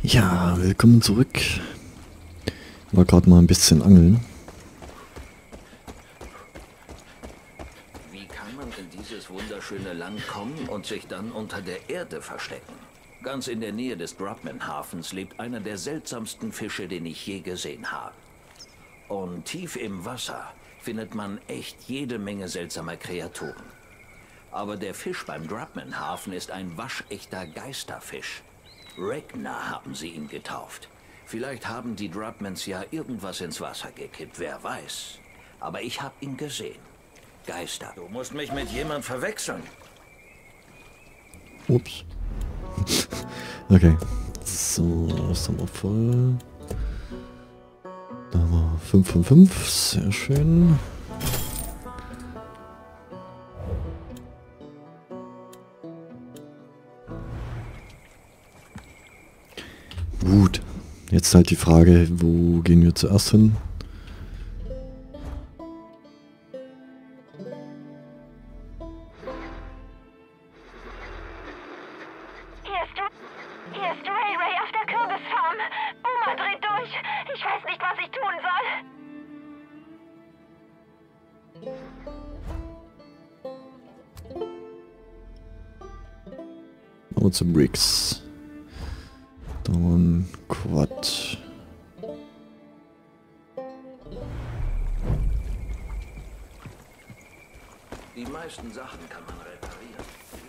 Ja, willkommen zurück. War gerade mal ein bisschen angeln. Wie kann man in dieses wunderschöne Land kommen und sich dann unter der Erde verstecken? Ganz in der Nähe des Grubman-Hafens lebt einer der seltsamsten Fische, den ich je gesehen habe. Und tief im Wasser findet man echt jede Menge seltsamer Kreaturen. Aber der Fisch beim Grubman-Hafen ist ein waschechter Geisterfisch. Ragnar haben sie ihn getauft. Vielleicht haben die Grubmans ja irgendwas ins Wasser gekippt, wer weiß. Aber ich habe ihn gesehen. Geister. Du musst mich mit jemand verwechseln. Ups. Okay. So, was haben wir voll? Da haben wir 5 von 5. Sehr schön. Gut. Jetzt halt die Frage, wo gehen wir zuerst hin? Hier ist Ray Ray auf der Kürbisfarm. Oma dreht durch. Ich weiß nicht, was ich tun soll. Und zum Bricks. Dann Quad. Die meisten Sachen kann man reparieren.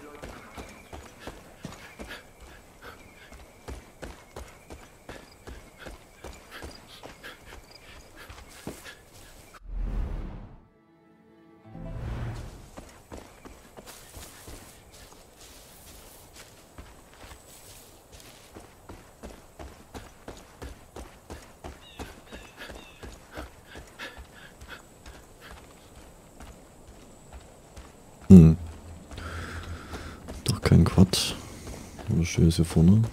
Doch kein Quad. Oder steht es hier vorne?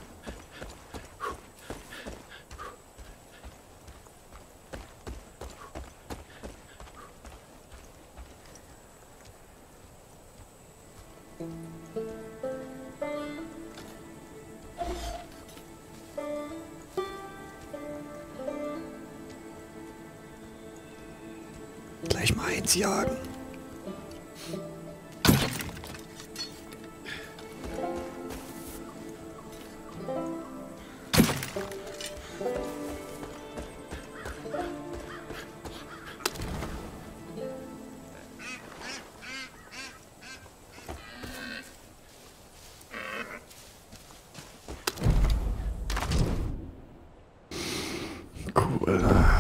Gleich mal eins jagen. Cool.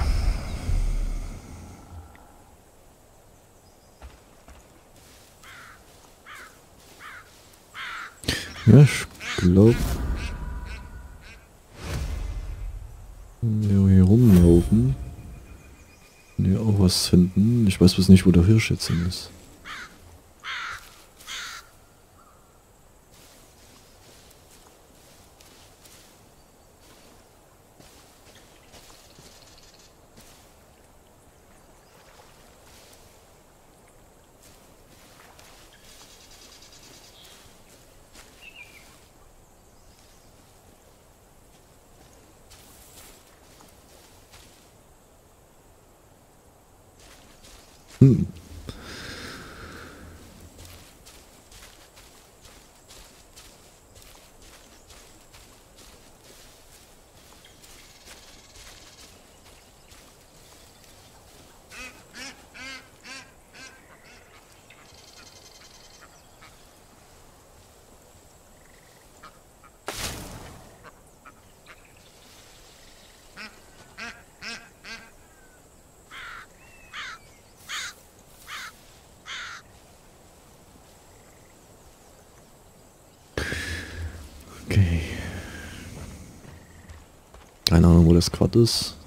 Ja, ich glaube, wir hier rumlaufen. Hier auch was finden. Ich weiß bloß nicht, wo der Hirsch jetzt hin ist. Okay. Keine Ahnung, wo das Quad ist.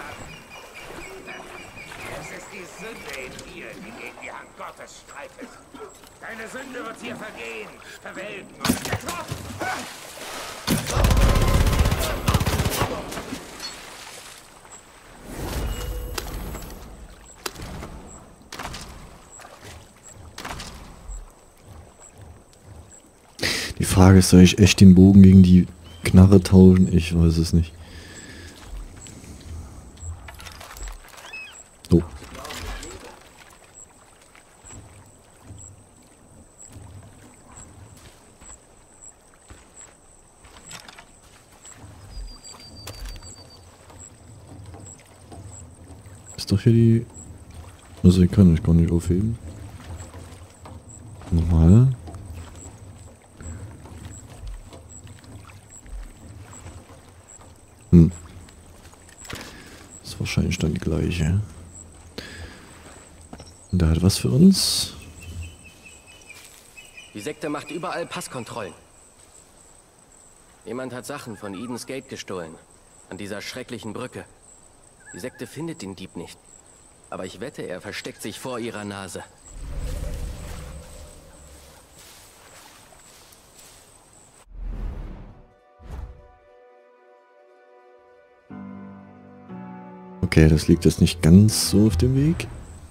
Es ist die Sünde in dir, die gegen die Hand Gottes streitet. Deine Sünde wird hier vergehen, verwelken und getroffen. Die Frage ist, soll ich echt den Bogen gegen die Knarre tauschen? Ich weiß es nicht. Oh. Ist doch hier die... Also ich kann ich gar nicht aufheben. Nochmal. Ist wahrscheinlich dann die gleiche. Und der hat was für uns. Die Sekte macht überall Passkontrollen. Jemand hat Sachen von Eden's Gate gestohlen. An dieser schrecklichen Brücke. Die Sekte findet den Dieb nicht. Aber ich wette, er versteckt sich vor ihrer Nase. Okay, das liegt jetzt nicht ganz so auf dem Weg.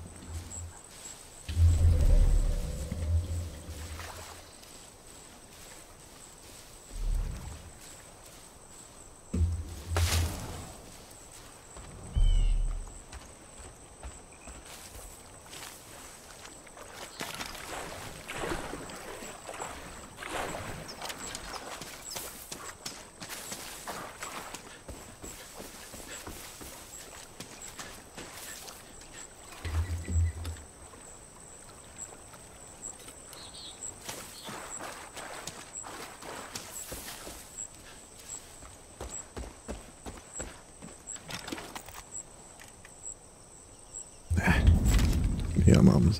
Ja, machen.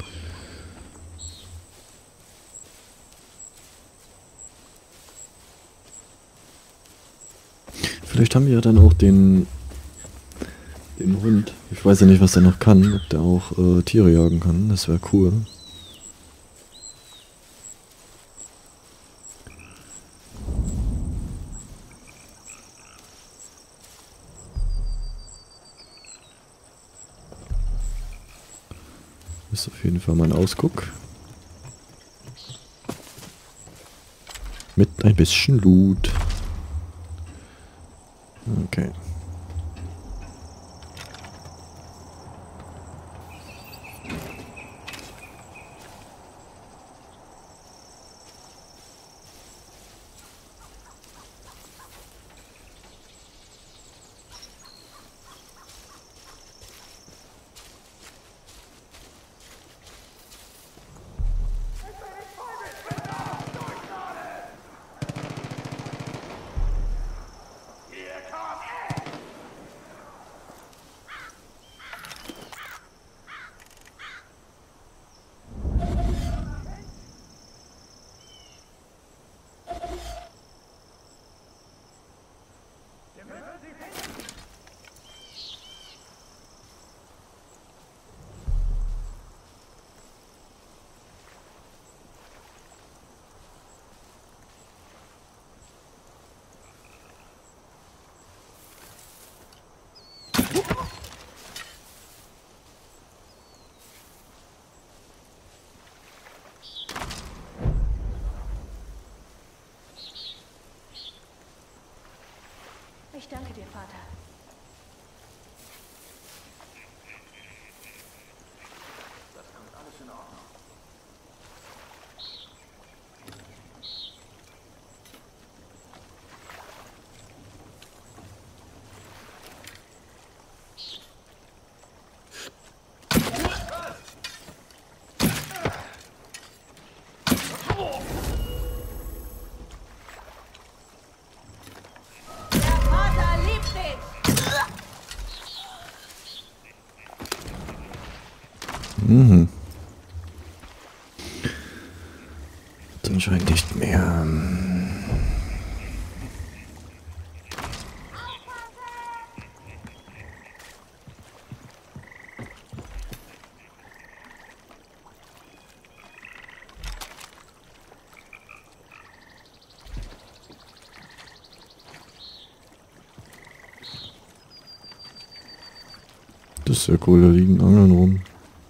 Vielleicht haben wir ja dann auch den Hund. Ich weiß ja nicht, was er noch kann, ob der auch Tiere jagen kann. Das wäre cool. Ist auf jeden Fall mal ein Ausguck. Mit ein bisschen Loot. Okay. Ich danke dir, Vater. Mhm. Anscheinend nicht mehr. Das ist ja cool, da liegen Angeln rum.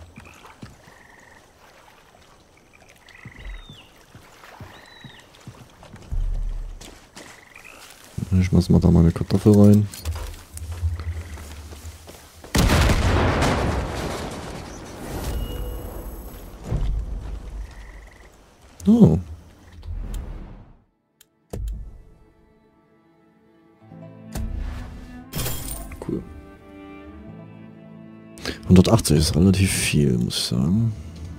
Ich schmeiß mal da meine Kartoffel rein. Oh. Cool. 180 ist relativ viel, muss ich sagen.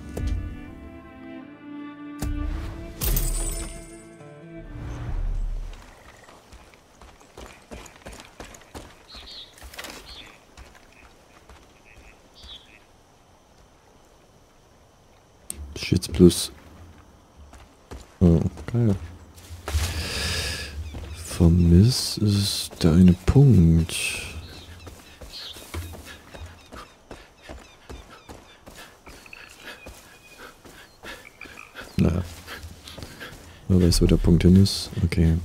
Jetzt plus. Oh, geil. Vermisst ist der eine Punkt. Naja. Wer weiß, wo der Punkt hin ist. Okay.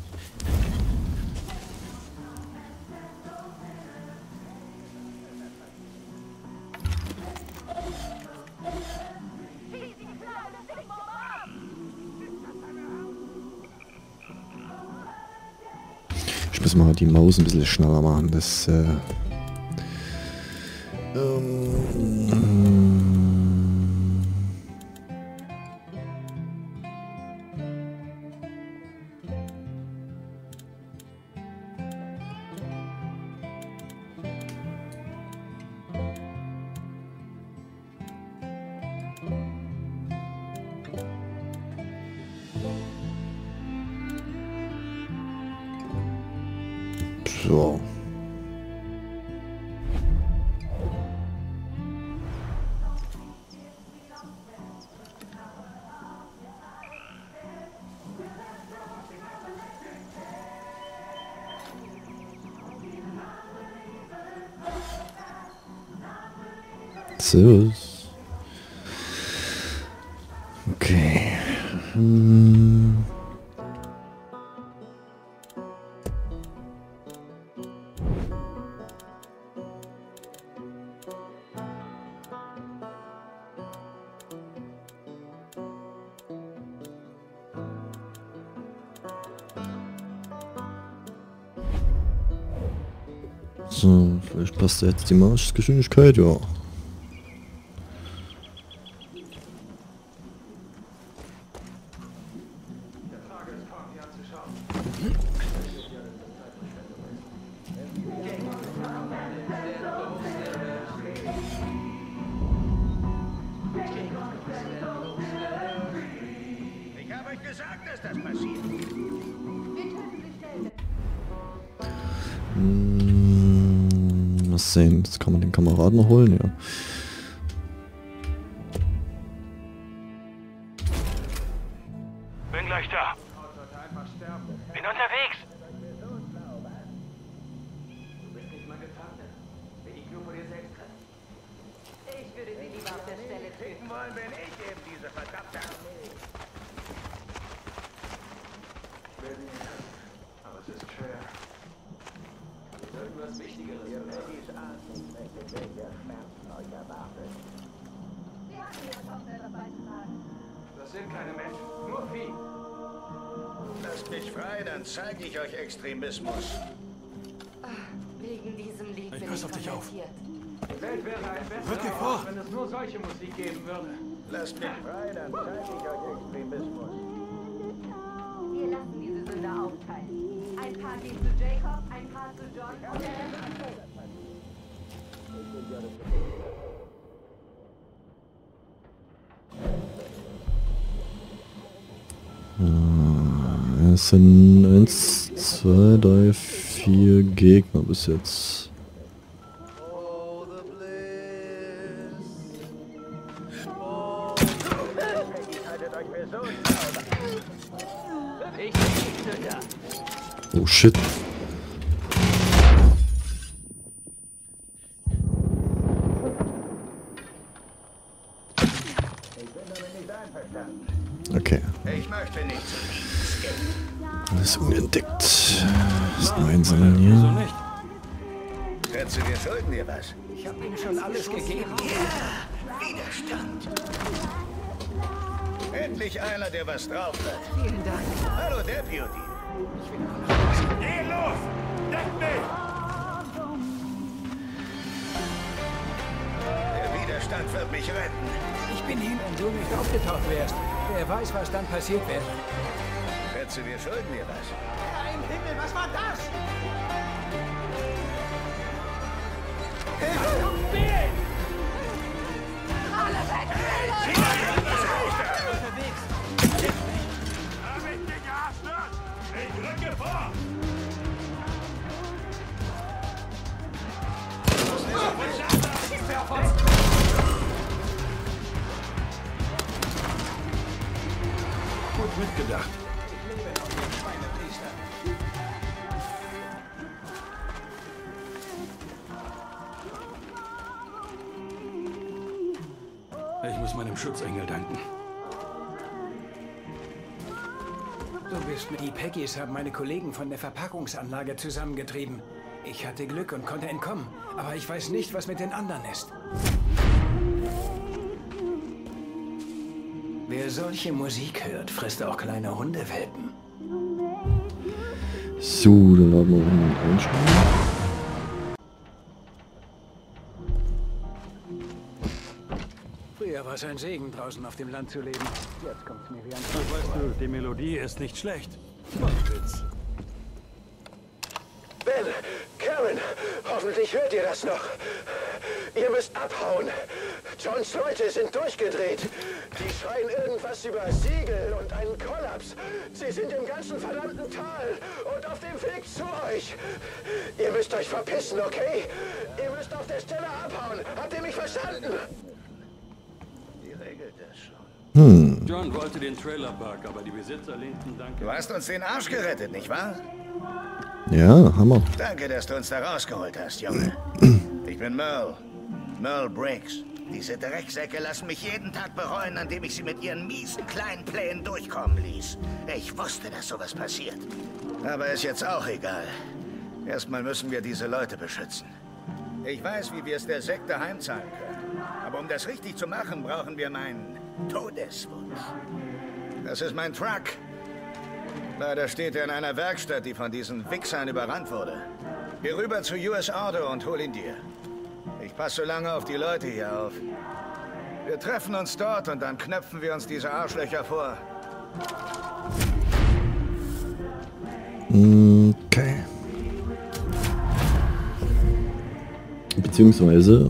Ich muss mal die Maus ein bisschen schneller machen. Das so. Servus. Okay. So, vielleicht passt da jetzt die Marschgeschwindigkeit, ja. Ich habe euch gesagt, dass das passiert. Mal sehen, jetzt kann man den Kameraden noch holen, ja. Bin gleich da. Bin unterwegs. Ich würde sie lieber auf der Stelle töten. Wollen wir nicht eben diese verdammte Armee. Aber es ist schwer. Irgendwas Wichtigeres. Das sind keine Menschen, nur Vieh. Lasst mich frei, dann zeige ich euch Extremismus. Wegen diesem Lied bin ich pass auf dich auf. konvertiert. Die Welt wäre ein besserer Ort, wenn es nur solche Musik geben würde. Lasst mich frei, dann zeige ich euch Extremismus. Wir lassen diese Sünder aufteilen. Ein paar geht zu Jacob, ein paar zu John und der Rest zu Kate. Es sind 1, 2, 3, 4 Gegner bis jetzt. Oh shit. Okay. Ich möchte nicht so. Alles unentdeckt. Ist nur einsammeln hier. Wieso nicht? Schätze, wir schulden dir was. Ich habe Ihnen schon alles gegeben. Ja, Widerstand. Endlich einer, der was drauf hat. Vielen Dank. Hallo, Deputy. Geh los! Deck mich! Der Widerstand wird mich retten. Ich bin hin, wenn du nicht aufgetaucht wärst. Wer weiß, was dann passiert wäre. Schätze, wir schulden dir was. Ein Himmel, was war das? Alle weg! Hab ich dich, Arschloch! Ich rücke vor! Gut mitgedacht. Ich muss meinem Schutzengel danken. Du bist mit die Peggies haben meine Kollegen von der Verpackungsanlage zusammengetrieben. Ich hatte Glück und konnte entkommen, aber ich weiß nicht, was mit den anderen ist. Wer solche Musik hört, frisst auch kleine Hundewelpen. So, dann laden wir einen einschauen. Früher war es ein Segen, draußen auf dem Land zu leben. Jetzt kommt's mir wie ein Weißt du, die Melodie ist nicht schlecht. Witz. Ben, Karen, hoffentlich hört ihr das noch. Ihr müsst abhauen. Johns Leute sind durchgedreht. Die schreien irgendwas über Siegel und einen Kollaps. Sie sind im ganzen verdammten Tal und auf dem Weg zu euch. Ihr müsst euch verpissen, okay? Ihr müsst auf der Stelle abhauen. Habt ihr mich verstanden? Die regelt das schon. John wollte den Trailerpark, aber die Besitzer lehnten danke. Du hast uns den Arsch gerettet, nicht wahr? Ja, Hammer. Danke, dass du uns da rausgeholt hast, Junge. Ich bin Merle. Merle Briggs. Diese Drecksäcke lassen mich jeden Tag bereuen, an dem ich sie mit ihren miesen kleinen Plänen durchkommen ließ. Ich wusste, dass sowas passiert. Aber ist jetzt auch egal. Erstmal müssen wir diese Leute beschützen. Ich weiß, wie wir es der Sekte heimzahlen können. Aber um das richtig zu machen, brauchen wir meinen Todeswunsch. Das ist mein Truck. Leider steht er in einer Werkstatt, die von diesen Wichsern überrannt wurde. Geh rüber zu US Auto und hol ihn dir. Ich passe so lange auf die Leute hier auf. Wir treffen uns dort und dann knöpfen wir uns diese Arschlöcher vor. Okay. Beziehungsweise...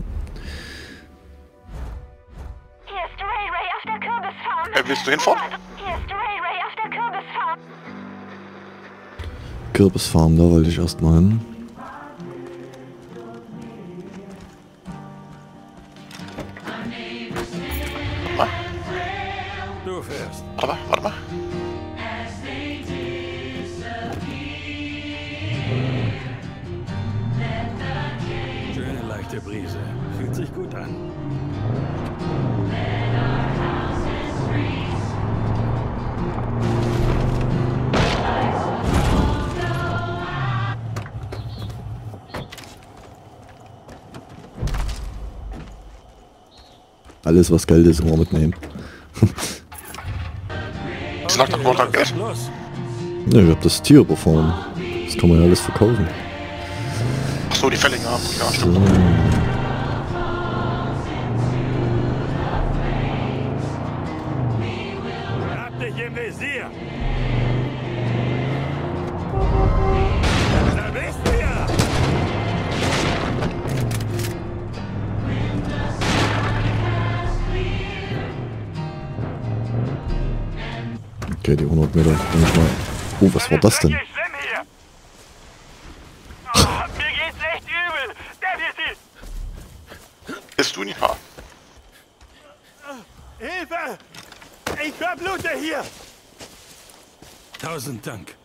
Hier ist Ray Ray auf der Kürbisfarm. Willst du hinfahren? Hier ist Ray Ray auf der Kürbisfarm. Kürbisfarm, da wollte ich erstmal hin. Du fährst. Warte mal. Schöne leichte Brise. Fühlt sich gut an. Alles, was Geld ist, immer mitnehmen. Das lag doch nur an Geld. Los. Ja, ich hab das Tier überfahren. Das kann man ja alles verkaufen. Achso, die Fälligen haben. Ja, stimmt. Hab dich im Visier! Da bist du ja! Okay, die 100 Meter. Bin ich mal. Oh, was war das denn? Mir geht's echt übel! Deputy! Bist du nicht wahr? Hilfe! Ich verblute hier! 1000 Dank.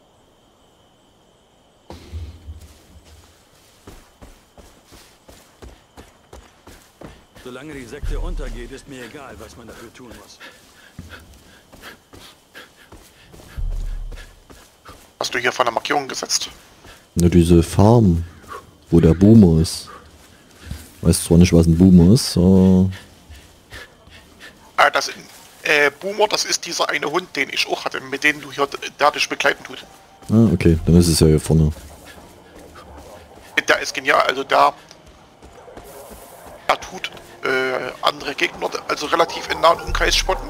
Solange die Sekte untergeht, ist mir egal, was man dafür tun muss. Hast du hier vor der Markierung gesetzt? Nur diese Farm. wo der Boomer ist. Weiß zwar nicht, was ein Boomer ist, aber... Das Boomer, das ist dieser eine Hund, den ich auch hatte, mit dem du hier, der dich begleiten tut. Ah, okay, dann ist es ja hier vorne. Der ist genial, also der tut andere Gegner, also relativ in nahen Umkreis spotten.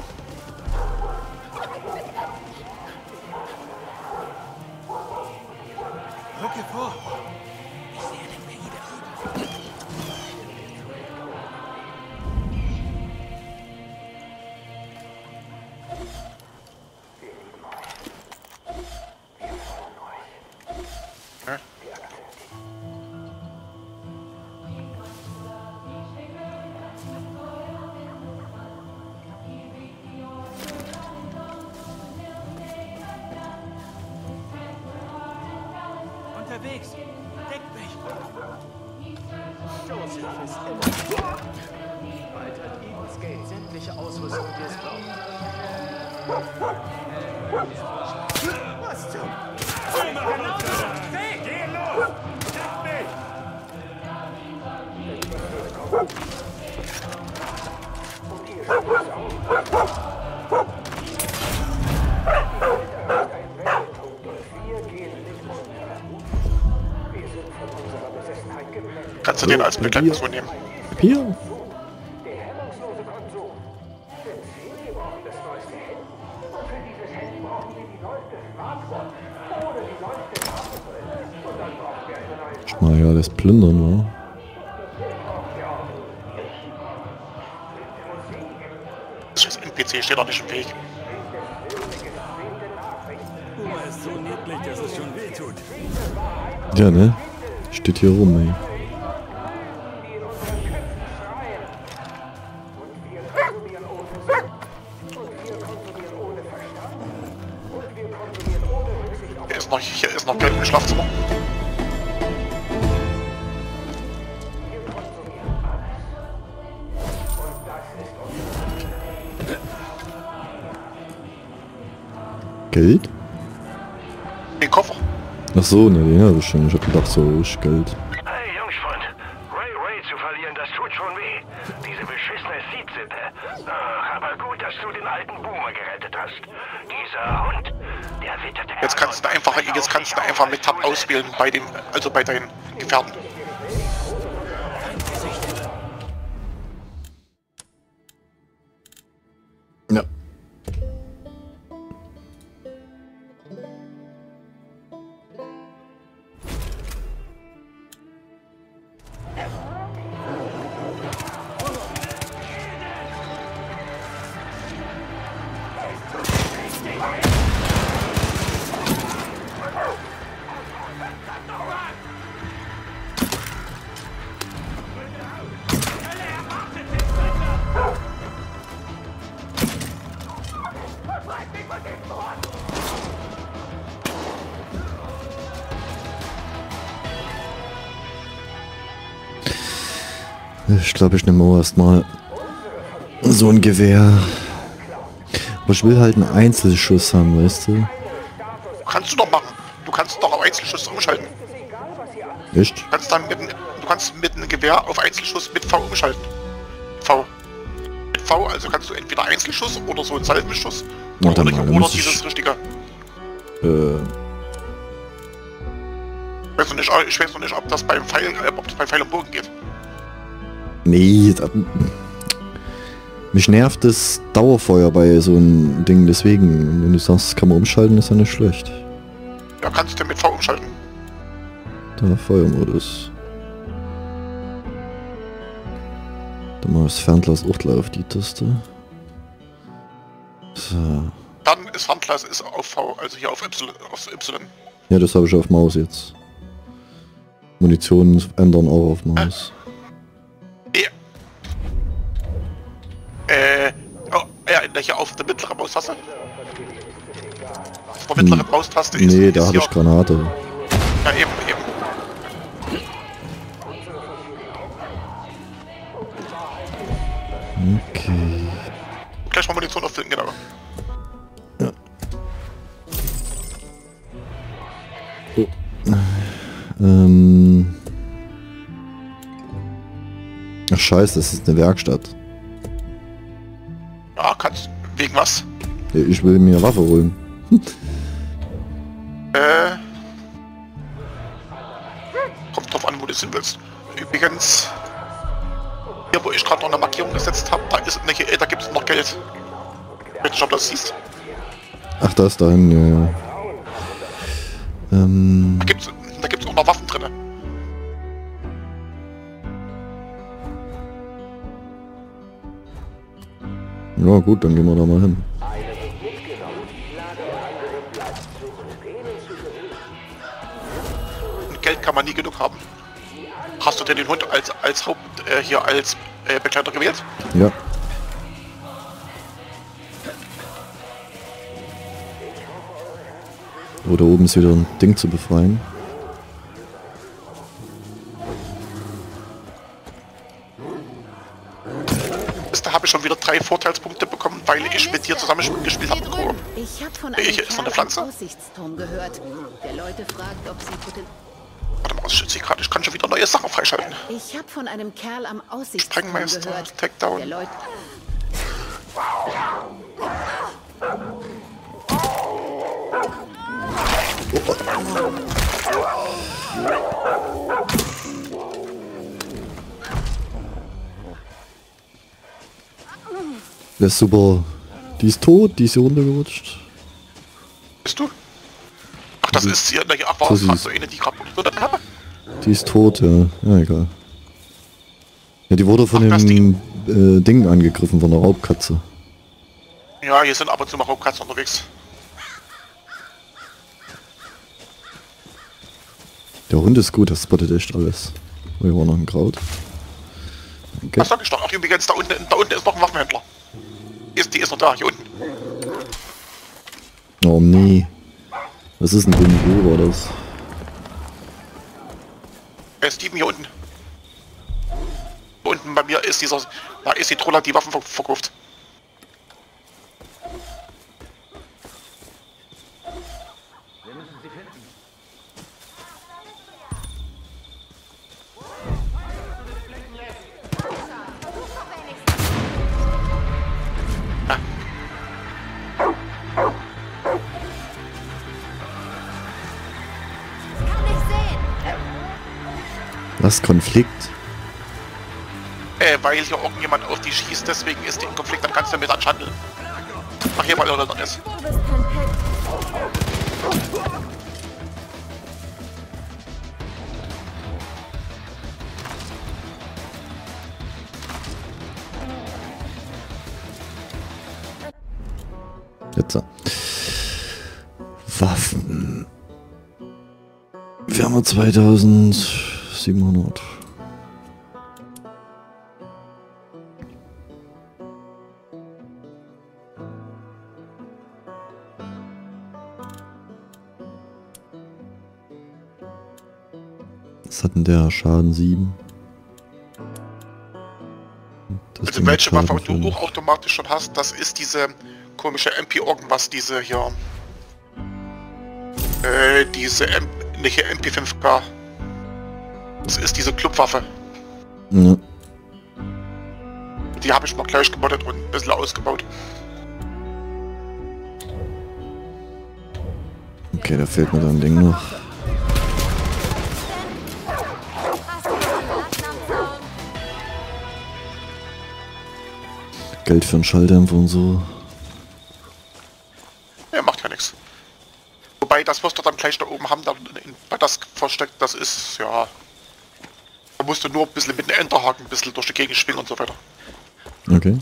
Rücke vor! Unterwegs! Deckt mich! Joseph ist immer. Bald hat Eden's Gate sämtliche Ausrüstung, die es braucht. Was zum... Geh los! Deckt mich! Kannst du den als Begleitperson nehmen? Hier? Ich mal ja das Plündern, wa? Das NPC steht doch nicht im Weg. Boomer ist so niedlich, dass es schon weh tut. Ja, ne? Steht hier rum, ey. Hier ist noch Geld im Schlafzimmer. Geld? Den Koffer. Ach so, ne, den hab ich schon. Ich hab gedacht, so ist Geld. Hey, Jungspund. Ray zu verlieren, das tut schon weh. Diese beschissene Seed-Sippe. Ach, aber gut, dass du den alten Boomer gerettet hast. Dieser Hund, der witterte... Jetzt kannst du einfach mit Tab auswählen bei dem, also bei deinen Gefährten. Ja. Ich glaube, ich nehme auch erstmal so ein Gewehr. Aber ich will halt einen Einzelschuss haben, weißt du? Kannst du doch machen. Du kannst doch auf Einzelschuss umschalten. Echt? Du kannst mit einem Gewehr auf Einzelschuss mit V umschalten. Mit V, also kannst du entweder Einzelschuss oder so einen Salvenschuss Warte oder, mal, oder dieses richtige. Ich weiß noch nicht, ob das beim Pfeil und Bogen geht. Nee, mich nervt das Dauerfeuer bei so einem Ding, deswegen, wenn du sagst, kann man umschalten, ist ja nicht schlecht. Ja, kannst du mit V umschalten. Da, Feuermodus. Dann mal das Fernglas auch gleich auf die Taste. So. Dann ist Fernglas ist auf V, also hier auf Y. Ja, das habe ich auf Maus jetzt. Munition ändern auch auf Maus. Hier auf der mittleren Maustaste. Auf der mittleren Maustaste ist... Nee, da habe ich Granate. Ja, eben. Okay. Gleich mal Munition auffüllen, genau. Ja. Oh. Ach scheiße, das ist eine Werkstatt. Ja, kannst. Wegen was? Ich will mir eine Waffe holen. Kommt drauf an, wo du hin willst. Übrigens, hier wo ich gerade noch eine Markierung gesetzt habe, da gibt es noch Geld. Wenn du das siehst. Ach, da ist dahin, ja. Da gibt's auch noch Waffen drin. Ja gut, dann gehen wir da mal hin. Und Geld kann man nie genug haben. Hast du denn den Hund als Haupt hier als Begleiter gewählt? Ja. Oh, da oben ist wieder ein Ding zu befreien. Da habe ich schon wieder 3 Vorteilspunkte bekommen, weil ich mit dir zusammen gespielt habe. Ich habe von einem Ist noch eine Pflanze? Aussichtsturm gehört. Der Leute fragt, ob sie Warte mal, ich kann schon wieder neue Sachen freischalten. Ich habe von einem Kerl am Aussichtsturm Sprengmeister, gehört. Takedown. Der Leute... Das ist super. Die ist tot, die ist hier runtergerutscht. Bist du? Ach, das ist hier, ach, war das das so eine, die gerade wurde? Die ist tot, ja. Ja, egal. Ja, die wurde von dem Ding angegriffen, von der Raubkatze. Ja, hier sind ab und zu mal Raubkatzen unterwegs. Der Hund ist gut, das spottet echt alles. Oh, hier war noch ein Kraut. Okay. Was sag ich doch? Ach, übrigens, da unten ist noch ein Waffenhändler. Die ist noch da, hier unten. Oh nee. Was ist denn wo war das? Steven hier unten. Hier unten bei mir ist da ist die Troller, die Waffen verkauft. Wir müssen sie finden. Was, Konflikt? Weil hier irgendjemand auf die schießt, deswegen ist die im Konflikt, dann kannst du mit anschandeln. Ach, hier, weil er dann ist. Jetzt so. Waffen. Wir haben 2700. Was hat denn der? Schaden 7. Also welche Waffe du auch automatisch schon hast, das ist diese komische MP irgendwas, diese hier. Nicht MP5K. Das ist diese Clubwaffe. Ja. Die habe ich mal gleich gemoddet und ein bisschen ausgebaut. Okay, da fehlt mir dann ein Ding noch. Geld für einen Schalldämpfer und so. Ja, macht ja nichts. Wobei, das wirst du dann gleich da oben haben, bei das versteckt, das ist, ja... Da musst du nur ein bisschen mit dem Enterhaken ein bisschen durch die Gegend schwingen und so weiter. Okay.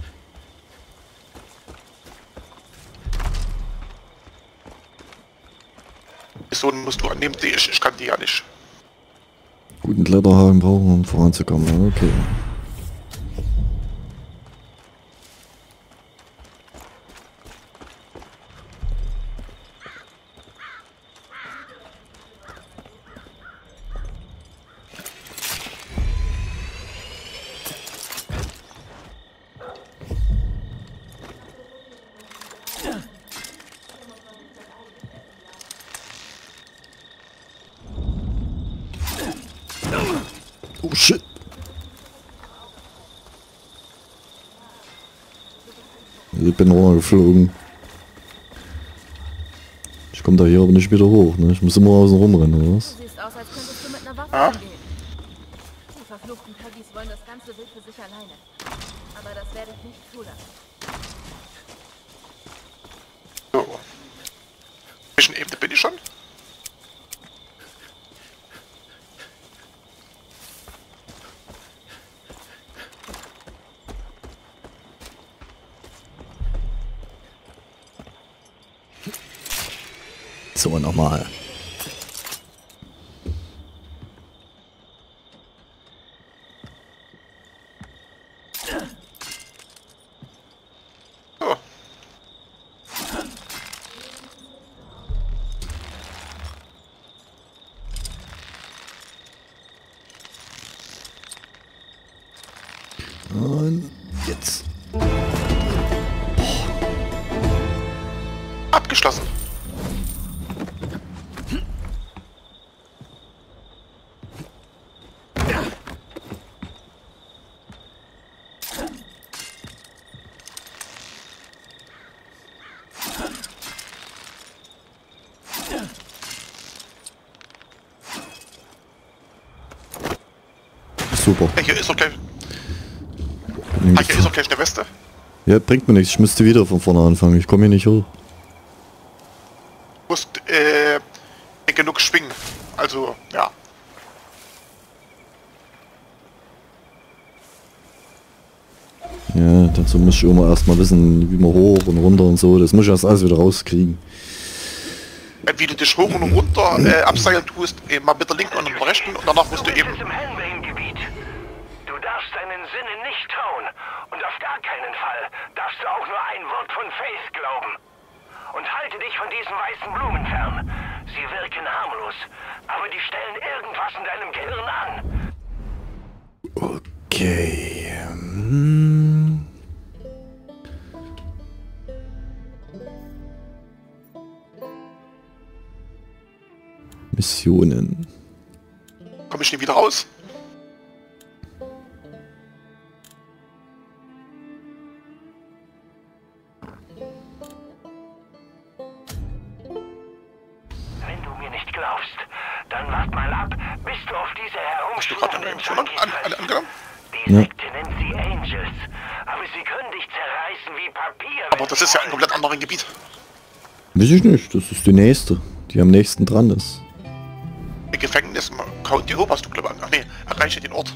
So musst du annehmen, ich kann die ja nicht. Guten Kletterhaken brauchen wir, um voranzukommen, okay. Oh shit. Ich bin runtergeflogen. Ich komme da hier aber nicht wieder hoch, ne? Ich muss immer außen rumrennen, oder was? Du siehst aus, als könntest du mit einer Waffe angehen. Die verfluchten Peggys wollen das ganze Wild für sich alleine. Aber das werde ich nicht zulassen. So. Zwischen Ebene bin ich schon. So, nochmal. Oh. Und jetzt. Abgeschlossen. Super. Hier ist doch gleich. Hier ist doch gleich eine Weste. Ja, bringt mir nichts. Ich müsste wieder von vorne anfangen. Ich komme hier nicht hoch. Du musst genug schwingen. Also, ja. Ja, dazu muss ich immer erstmal wissen, wie man hoch und runter und so. Das muss ich erst alles wieder rauskriegen. Wie du dich hoch und runter abseilen tust, mal mit der linken und der rechten und danach musst du eben... Im Helmbane-Gebiet. Du darfst deinen Sinnen nicht trauen. Und auf gar keinen Fall darfst du auch nur ein Wort von Faith glauben. Und halte dich von diesen weißen Blumen fern. Sie wirken harmlos, aber die stellen irgendwas in deinem Gehirn an. Okay. Missionen. Komme ich nie wieder raus? Wenn du mir nicht glaubst, dann wart mal ab, bis du auf diese herumschlurfenden Junkies angenommen? Die Sekte nennt sie Angels, aber sie können dich zerreißen wie Papier. Aber das ist ja ein komplett anderes Gebiet. Weiß ich nicht, das ist die nächste, die am nächsten dran ist. Im Gefängnis, County Hope hast du, glaube ich. Ach nee, erreiche den Ort.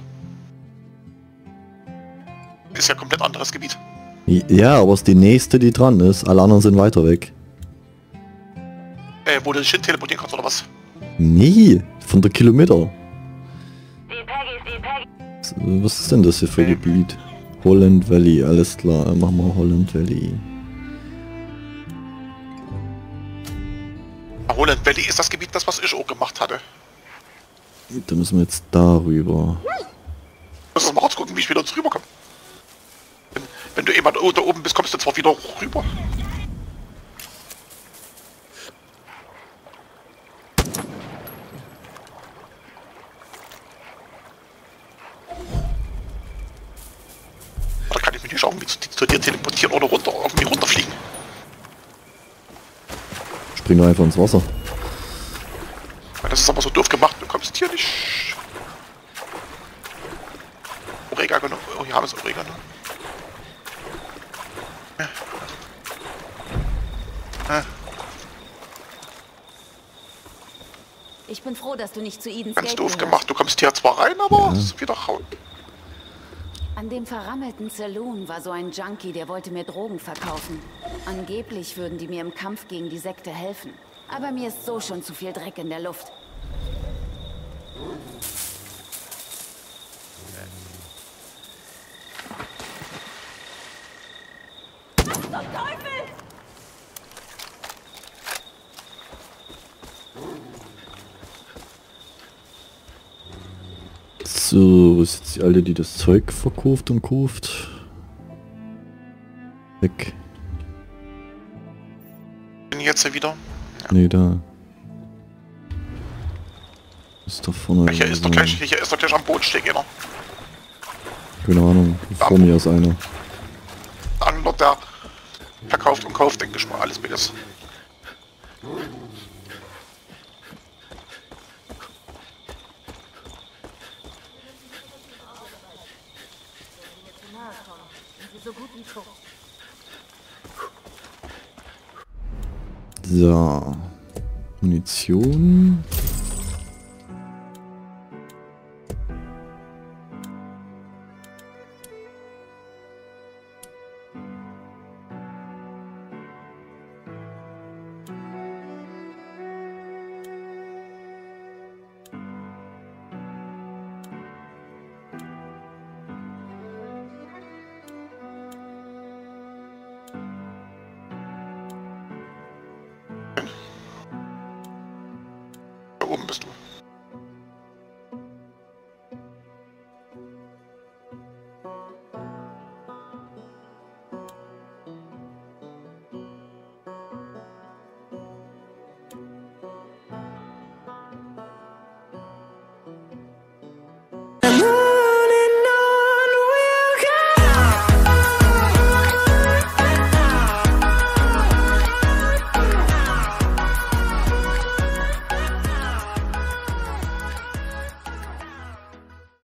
Ist ja komplett anderes Gebiet. Ja, aber es ist die nächste, die dran ist. Alle anderen sind weiter weg. Wo du dich hin teleportieren kannst, oder was? Nee, von der Kilometer. Die Peggy. Was ist denn das hier für Gebiet? Holland Valley, alles klar, machen wir Holland Valley. Holland Valley ist das Gebiet, das was ich auch gemacht hatte. Da müssen wir jetzt darüber. Ich muss mal kurz gucken, wie ich wieder rüberkomme. Wenn du eben da oben bist, kommst du zwar wieder rüber. Da kann ich mich nicht schauen, wie zu dir teleportieren oder runter, irgendwie runterfliegen. Spring doch einfach ins Wasser. Das ist aber so doof gemacht, du kommst hier nicht. Oregano. Oh, hier haben wir es Oregano. Ich bin froh, dass du nicht zu Eden's Ganz Gate doof gehörst. gemacht, du kommst hier zwar rein, aber es ist wieder raus. An dem verrammelten Saloon war so ein Junkie, der wollte mir Drogen verkaufen. Angeblich würden die mir im Kampf gegen die Sekte helfen. Aber mir ist so schon zu viel Dreck in der Luft. Zum Teufel! So, wo ist jetzt die Alte, die das Zeug verkauft und kauft? Weg. Bin jetzt hier wieder. Ja. Nee, da. Ist da vorne. Hier ist doch gleich am Boot stehen, genau. Keine Ahnung, vor mir ist einer. Angler, der verkauft und kauft, denke ich mal, alles beides. So. Munition. Da oben bist du.